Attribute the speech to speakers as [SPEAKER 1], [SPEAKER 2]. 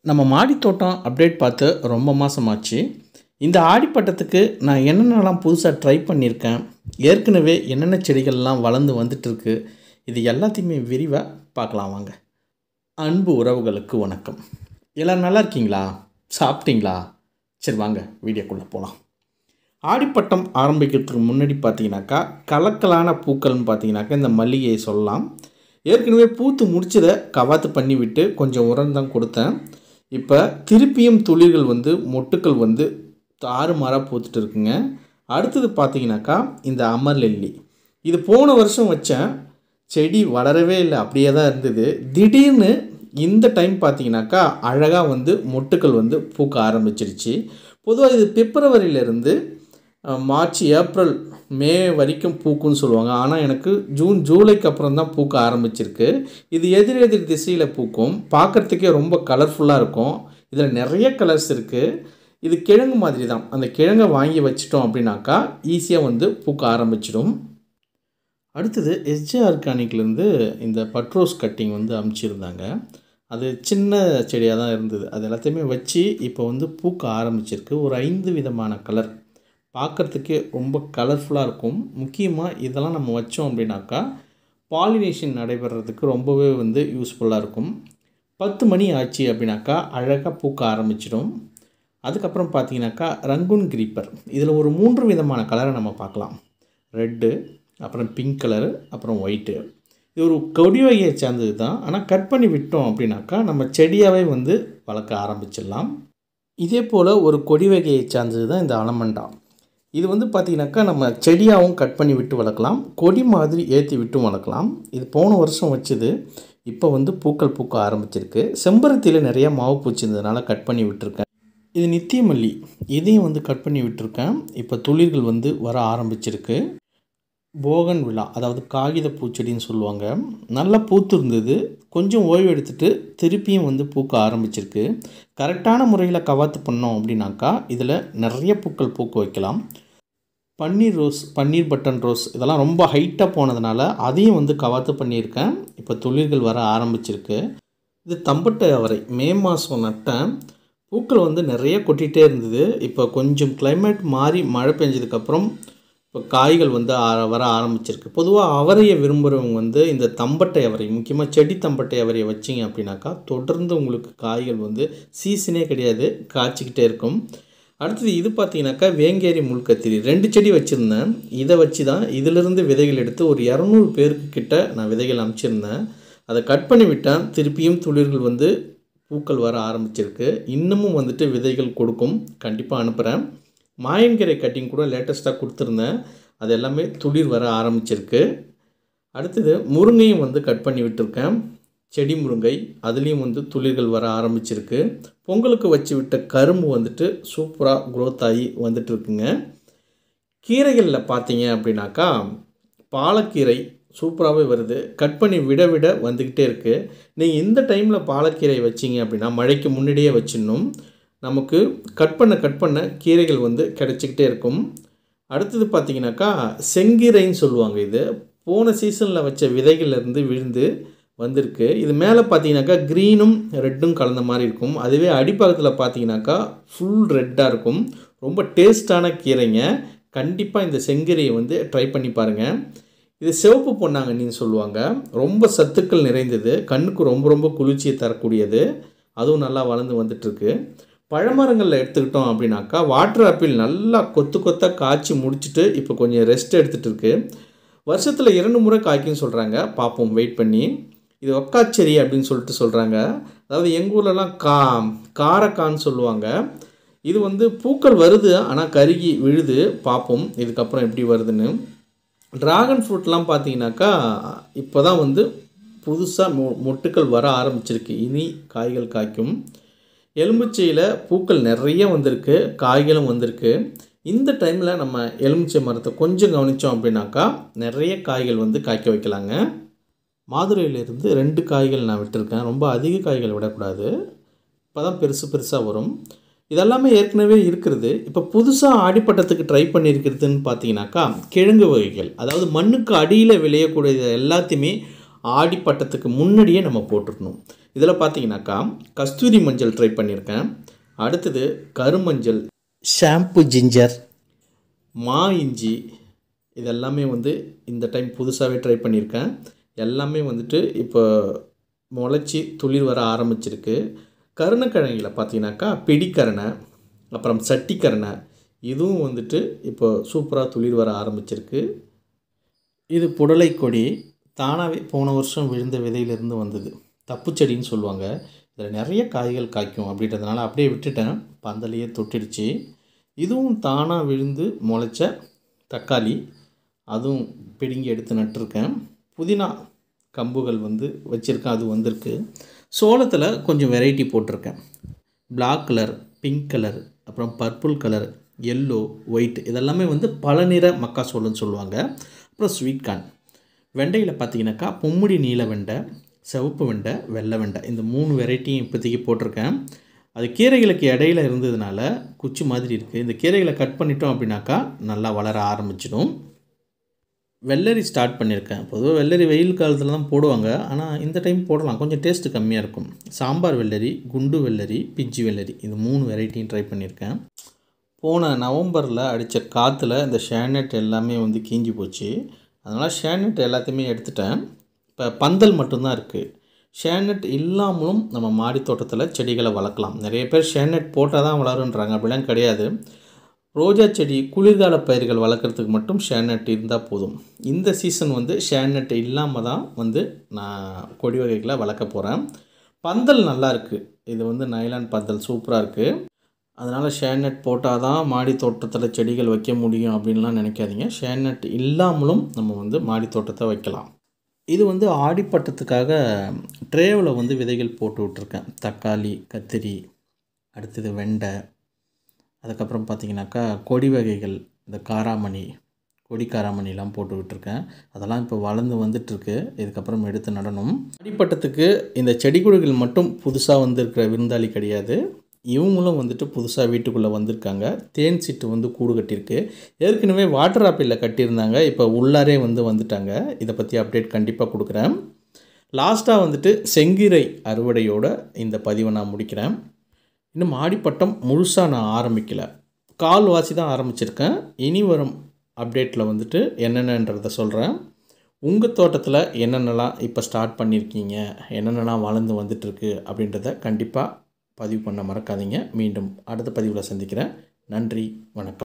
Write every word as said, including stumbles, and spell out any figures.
[SPEAKER 1] நம்ம மாடி தோட்டம் அப்டேட் பார்த்து ரொம்ப மாதமாச்சு. இந்த ஆடிப்பட்டத்துக்கு நான் என்னென்னலாம் புதுசாக ட்ரை பண்ணியிருக்கேன், ஏற்கனவே என்னென்ன செடிகள்லாம் வளர்ந்து வந்துட்டுருக்கு, இது எல்லாத்தையுமே விரிவாக பார்க்கலாம் வாங்க. அன்பு உறவுகளுக்கு வணக்கம். எல்லோரும் நல்லா இருக்கீங்களா? சாப்பிட்டீங்களா? சரி வாங்க வீடியோக்குள்ளே போகலாம். ஆடிப்பட்டம் ஆரம்பிக்கிறதுக்கு முன்னாடி பார்த்தீங்கன்னாக்கா கலக்கலான பூக்கள்னு பார்த்தீங்கன்னாக்கா இந்த மல்லிகையை சொல்லலாம். ஏற்கனவே பூத்து முடிச்சதை கவாத்து பண்ணி விட்டு கொஞ்சம் உரம் தான் கொடுத்தேன். இப்போ திருப்பியும் துளிர்கள் வந்து மொட்டுக்கள் வந்து தாறுமாறாக பூத்துட்டு இருக்குங்க. அடுத்தது பார்த்தீங்கன்னாக்கா இந்த அமர்லெல்லி, இது போன வருஷம் வச்சேன், செடி வளரவே இல்லை, அப்படியே தான் இருந்தது. திடீர்னு இந்த டைம் பார்த்தீங்கன்னாக்கா அழகாக வந்து மொட்டுக்கள் வந்து பூக்க ஆரம்பிச்சிருச்சு. பொதுவாக இது பிப்ரவரியிலேருந்து மார்ச் ஏப்ரல் மே வரைக்கும் பூக்குன்னு சொல்லுவாங்க. ஆனால் எனக்கு ஜூன் ஜூலைக்கு அப்புறம் தான் பூக்க ஆரம்பிச்சிருக்கு. இது எதிர் எதிர் திசையில் பூக்கும், பார்க்குறதுக்கே ரொம்ப கலர்ஃபுல்லாக இருக்கும். இதில் நிறைய கலர்ஸ் இருக்குது. இது கிழங்கு மாதிரி தான். அந்த கிழங்கை வாங்கி வச்சிட்டோம் அப்படின்னாக்கா ஈஸியாக வந்து பூக்க ஆரம்பிச்சிடும். அடுத்தது எஸ்ஜே ஆர்கானிக்லேருந்து இந்த பட்ரோஸ் கட்டிங் வந்து அமுச்சிருந்தாங்க. அது சின்ன செடியாக தான் இருந்தது. அது எல்லாத்தையுமே வச்சு இப்போ வந்து பூக்க ஆரம்பிச்சிருக்கு. ஒரு ஐந்து விதமான கலர், பார்க்குறதுக்கே ரொம்ப கலர்ஃபுல்லாக இருக்கும். முக்கியமாக இதெல்லாம் நம்ம வச்சோம் அப்படின்னாக்கா பாலினேஷன் நடைபெறதுக்கு ரொம்பவே வந்து யூஸ்ஃபுல்லாக இருக்கும். பத்து மணி ஆச்சு அப்படின்னாக்கா அழகாக பூக்க ஆரம்பிச்சிடும். அதுக்கப்புறம் பார்த்தீங்கன்னாக்கா ரங்கூன் கிரீப்பர், இதில் ஒரு மூன்று விதமான கலரை நம்ம பார்க்கலாம். ரெட்டு, அப்புறம் பிங்க் கலரு, அப்புறம் ஒயிட்டு. இது ஒரு கொடி வகையை சேர்ந்தது தான். ஆனால் கட் பண்ணி விட்டோம் அப்படின்னாக்கா நம்ம செடியாகவே வந்து வளர்க்க ஆரம்பிச்சிடலாம். இதே போல் ஒரு கொடி வகையை சேர்ந்தது தான் இந்த அலமண்டா. இது வந்து பார்த்திங்கனாக்கா நம்ம செடியாகவும் கட் பண்ணி விட்டு வளர்க்கலாம், கொடி மாதிரி ஏற்றி விட்டும் வளர்க்கலாம். இது போன வருஷம் வச்சது, இப்போ வந்து பூக்கள் பூக்க ஆரம்பிச்சிருக்கு. செம்பருத்தியில் நிறையா மாவு பூச்சி இருந்ததுனால கட் பண்ணி விட்டுருக்கேன். இது நித்தியமல்லி, இதையும் வந்து கட் பண்ணி விட்டுருக்கேன். இப்போ துளிர்கள் வந்து வர ஆரம்பிச்சிருக்கு. போகன் விழா, அதாவது காகித பூச்செடின்னு சொல்லுவாங்க, நல்லா பூத்து இருந்தது. கொஞ்சம் ஓய்வு எடுத்துகிட்டு திருப்பியும் வந்து பூக்க ஆரம்பிச்சிருக்கு. கரெக்டான முறையில் கவாத்து பண்ணோம் அப்படின்னாக்கா இதில் நிறைய பூக்கள் பூக்க வைக்கலாம். பன்னீர் ரோஸ், பன்னீர் பட்டன் ரோஸ், இதெல்லாம் ரொம்ப ஹைட்டாக போனதுனால அதையும் வந்து கவாத்து பண்ணியிருக்கேன். இப்போ துளிர்கள் வர ஆரம்பிச்சிருக்கு. இது தம்பட்டை அவரை, மே மாதம் நட்டேன். பூக்கள் வந்து நிறைய கொட்டிகிட்டே இருந்தது. இப்போ கொஞ்சம் கிளைமேட் மாறி மழை பெஞ்சதுக்கப்புறம் இப்போ காய்கள் வந்து வர ஆரம்பிச்சிருக்கு. பொதுவாக அவரையை விரும்புகிறவங்க வந்து இந்த தம்பட்டை அவரை, முக்கியமாக செடி தம்பட்டை அவரையை வச்சிங்க அப்படின்னாக்கா தொடர்ந்து உங்களுக்கு காய்கள் வந்து சீசனே கிடையாது, காய்ச்சிக்கிட்டே இருக்கும். அடுத்தது இது பார்த்தீங்கன்னாக்கா வேங்கேரி முள்கத்திரி, ரெண்டு செடி வச்சுருந்தேன். இதை வச்சு தான் இதிலிருந்து விதைகள் எடுத்து ஒரு இரநூறு பேருக்கு கிட்ட நான் விதைகள் அனுப்பிச்சிருந்தேன். அதை கட் பண்ணி விட்டேன். திருப்பியும் துளிர்கள் வந்து பூக்கள் வர ஆரம்பிச்சிருக்கு. இன்னமும் வந்துட்டு விதைகள் கொடுக்கும், கண்டிப்பாக அனுப்புகிறேன். மாயங்கரை கட்டிங் கூட லேட்டஸ்ட்டாக கொடுத்துருந்தேன், அது எல்லாமே துளிர் வர ஆரம்பிச்சிருக்கு. அடுத்தது முருங்கையும் வந்து கட் பண்ணி விட்டுருக்கேன், செடி முருங்கை, அதுலேயும் வந்து துளிர்கள் வர ஆரம்பிச்சிருக்கு. பொங்கலுக்கு வச்சு விட்ட கரும்பு வந்துட்டு சூப்பராக க்ரோத் ஆகி வந்துட்டு இருக்குங்க. கீரைகளில் பார்த்தீங்க அப்படின்னாக்கா பாலக்கீரை சூப்பராகவே வருது, கட் பண்ணி விட விட வந்துக்கிட்டே இருக்குது. நீங்கள் இந்த டைமில் பாலக்கீரை வச்சிங்க அப்படின்னா மழைக்கு முன்னாடியே வச்சிடணும். நமக்கு கட் பண்ண கட் பண்ண கீரைகள் வந்து கிடச்சிக்கிட்டே இருக்கும். அடுத்தது பார்த்திங்கனாக்கா செங்கீரைன்னு சொல்லுவாங்க. இது போன சீசனில் வச்ச விதைகள்லேருந்து விழுந்து வந்திருக்கு. இது மேலே பார்த்தீங்கன்னாக்கா க்ரீனும் ரெட்டும் கலந்த மாதிரி இருக்கும். அதுவே அடிப்பாகத்தில் பார்த்தீங்கன்னாக்கா ஃபுல் ரெட்டாக இருக்கும். ரொம்ப டேஸ்டான கீரைங்க. கண்டிப்பாக இந்த செங்கீரையை வந்து ட்ரை பண்ணி பாருங்கள். இது சிவப்பு பொன்னாங்கண்ணின்னு சொல்லுவாங்க. ரொம்ப சத்துக்கள் நிறைந்தது, கண்ணுக்கு ரொம்ப ரொம்ப குளிர்ச்சியை தரக்கூடியது. அதுவும் நல்லா வளர்ந்து வந்துட்டுருக்கு. பழமரங்களில் எடுத்துக்கிட்டோம் அப்படின்னாக்கா வாட்டர் ஆப்பிள் நல்லா கொத்து கொத்தாக காய்ச்சி முடிச்சுட்டு இப்போ கொஞ்சம் ரெஸ்ட் எடுத்துகிட்டு இருக்குது. வருஷத்தில் இரண்டு முறை காய்க்குன்னு சொல்கிறாங்க, பார்ப்போம் வெயிட் பண்ணி. இது ஒக்காச்செரி அப்படின்னு சொல்லிட்டு சொல்கிறாங்க. அதாவது எங்கள் ஊர்லலாம் கா காரக்கான்னு சொல்லுவாங்க. இது வந்து பூக்கள் வருது, ஆனால் கருகி விழுது. பார்ப்போம் இதுக்கப்புறம் எப்படி வருதுன்னு. ட்ராகன் ஃப்ரூட்லாம் பார்த்தீங்கன்னாக்கா இப்போ தான் வந்து புதுசாக மொ மொட்டுக்கள் வர ஆரம்பிச்சிருக்கு, இனி காய்கள் காய்க்கும். எலுமிச்சையில் பூக்கள் நிறைய வந்திருக்கு, காய்களும் வந்திருக்கு. இந்த டைமில் நம்ம எலுமிச்சை மரத்தை கொஞ்சம் கவனித்தோம் அப்படின்னாக்கா நிறைய காய்கள் வந்து காய்க்க வைக்கலாங்க. மாதுளையிலேருந்து ரெண்டு காய்கள் நான் விட்டுருக்கேன். ரொம்ப அதிக காய்கள் விடக்கூடாது, இப்போ தான் பெருசு பெருசாக வரும். இதெல்லாமே ஏற்கனவே இருக்கிறது. இப்போ புதுசாக ஆடிப்பட்டத்துக்கு ட்ரை பண்ணியிருக்கிறதுன்னு பார்த்தீங்கன்னாக்கா கிழங்கு வகைகள், அதாவது மண்ணுக்கு அடியில் விளையக்கூடிய எல்லாத்தையுமே ஆடிப்பட்டத்துக்கு முன்னாடியே நம்ம போட்டுடணும். இதில் பார்த்தீங்கன்னாக்கா கஸ்தூரி மஞ்சள் ட்ரை பண்ணியிருக்கேன். அடுத்தது கருமஞ்சள், ஷாம்பு ஜிஞ்சர், மா இஞ்சி, இதெல்லாமே வந்து இந்த டைம் புதுசாகவே ட்ரை பண்ணியிருக்கேன். எல்லாமே வந்துட்டு இப்போ முளைச்சி துளிர் வர ஆரம்பிச்சிருக்கு. கருணக்கிழங்கில் பார்த்தீங்கன்னாக்கா பிடிக்கரணை, அப்புறம் சட்டிக்கரணை, இதுவும் வந்துட்டு இப்போ சூப்பராக துளிர் வர ஆரம்பிச்சிருக்கு. இது புடலை கொடி, தானாகவே போன வருஷம் விழுந்த விதையிலிருந்து வந்தது. தப்புச்செடின்னு சொல்லுவாங்க. இதில் நிறைய காய்கள் காய்க்கும் அப்படின்றதுனால அப்படியே விட்டுட்டேன். பந்தலையே தொட்டிடுச்சு. இதுவும் தானாக விழுந்து முளைச்ச தக்காளி, அதுவும் பிடுங்கி எடுத்து நட்டிருக்கேன். புதினா கம்புகள் வந்து வச்சுருக்கேன், அது வந்திருக்கு. சோளத்தில் கொஞ்சம் வெரைட்டி போட்டிருக்கேன். பிளாக் கலர், பிங்க் கலர், அப்புறம் பர்பிள் கலர், எல்லோ, ஒயிட், இதெல்லாமே வந்து பல நிற மக்காசோளம்னு சொல்லுவாங்க. அப்புறம் ஸ்வீட் கார்ன். வெண்டையில் பார்த்தீங்கன்னாக்கா பொம்முடி நீல வெண்டை, சிவப்பு வெண்டை, வெள்ளை வெண்டை, இந்த மூணு வெரைட்டியும் இப்போதைக்கு போட்டிருக்கேன். அது கீரைகளுக்கு இடையில இருந்ததுனால குச்சி மாதிரி இருக்குது. இந்த கீரைகளை கட் பண்ணிட்டோம் அப்படின்னாக்கா நல்லா வளர ஆரம்பிச்சிடும். வெள்ளரி ஸ்டார்ட் பண்ணியிருக்கேன். பொதுவாக வெள்ளரி வெயில் காலத்தில் தான் போடுவாங்க, ஆனால் இந்த டைம் போடலாம், கொஞ்சம் டேஸ்ட்டு கம்மியாக இருக்கும். சாம்பார் வெள்ளரி, குண்டு வெள்ளரி, பிஞ்சு வெள்ளரி, இது மூணு வெரைட்டியும் ட்ரை பண்ணியிருக்கேன். போன நவம்பரில் அடித்த காற்றுல இந்த ஷேனட் எல்லாமே வந்து கீஞ்சி போச்சு. அதனால் ஷேனட் எல்லாத்தையுமே எடுத்துட்டேன். இப்போ பந்தல் மட்டும்தான் இருக்குது. ஷேனட் இல்லாமலும் நம்ம மாடி தோட்டத்தில் செடிகளை வளர்க்கலாம். நிறைய பேர் ஷேனட் போட்டால் தான் வளருன்றாங்க, அப்படிலாம் கிடையாது. ரோஜா செடி, குளிர்கால பயிர்கள் வளர்க்குறதுக்கு மட்டும் ஷேனட் இருந்தால் போதும். இந்த சீசன் வந்து ஷேனட் இல்லாமல் தான் வந்து நான் கொடி வகைகளை வளர்க்க போகிறேன். பந்தல் நல்லா இருக்குது. இது வந்து நைலான் பந்தல் சூப்பராக இருக்குது. அதனால் ஷேனட் போட்டால் தான் மாடி தோட்டத்தில் செடிகள் வைக்க முடியும் அப்படின்லாம் நினைக்காதீங்க. ஷேனட் இல்லாமலும் நம்ம வந்து மாடி தோட்டத்தை வைக்கலாம். இது வந்து ஆடிப்பட்டத்துக்காக ட்ரேவில் வந்து விதைகள் போட்டு விட்ருக்கேன். தக்காளி, கத்திரி, அடுத்தது வெண்டை, அதுக்கப்புறம் பார்த்திங்கனாக்கா கொடி வகைகள், இந்த காராமணி, கொடி காராமணிலாம் போட்டு விட்டுருக்கேன். அதெல்லாம் இப்போ வளர்ந்து வந்துட்டுருக்கு. இதுக்கப்புறம் எடுத்து நடணும். ஆடிப்பட்டத்துக்கு இந்த செடி கொடிகள் மட்டும் புதுசாக வந்திருக்கிற விருந்தாளி கிடையாது. இவங்களும் வந்துட்டு புதுசாக வீட்டுக்குள்ளே வந்திருக்காங்க. தேன் சிட்டு வந்து கூடு கட்டியிருக்கு. ஏற்கனவே வாட்டர் ஆப்பிளில் கட்டியிருந்தாங்க, இப்போ உள்ளாரே வந்து வந்துட்டாங்க. இதை பற்றி அப்டேட் கண்டிப்பாக கொடுக்குறேன். லாஸ்ட்டாக வந்துட்டு செங்கீரை அறுவடையோடு இந்த பதிவை நான் முடிக்கிறேன். இன்னும் ஆடிப்பட்டம் முழுசாக நான் ஆரம்பிக்கலை, கால்வாசி தான் ஆரம்பிச்சிருக்கேன். இனி வரும் அப்டேட்டில் வந்துட்டு என்னென்னன்றதை சொல்கிறேன். உங்கள் தோட்டத்தில் என்னென்னலாம் இப்போ ஸ்டார்ட் பண்ணியிருக்கீங்க, என்னென்னலாம் வளர்ந்து வந்துட்டுருக்கு அப்படின்றத கண்டிப்பாக பதிவு பண்ண மறக்காதீங்க. மீண்டும் அடுத்த பதிவில் சந்திக்கிறேன். நன்றி, வணக்கம்.